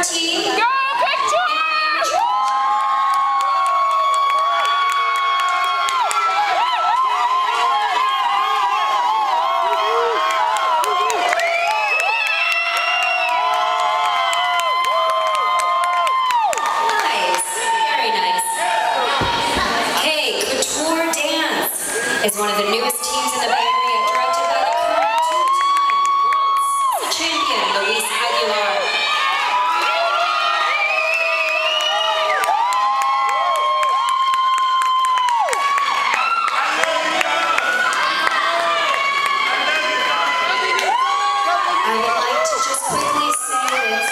team. Go, Couture! Nice, very nice. Hey, Couture Dance is one of the newest teams in the Bayrea, directed by the current two-time world salsa champion, Luis Aguilar. I would like to just quickly say this.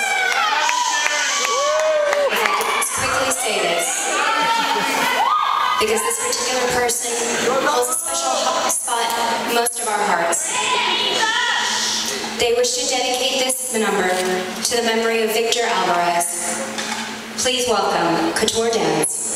If I could just quickly say this. Because this particular person holds a special spot in most of our hearts. They wish to dedicate this number to the memory of Victor Alvarez. Please welcome Couture Dance.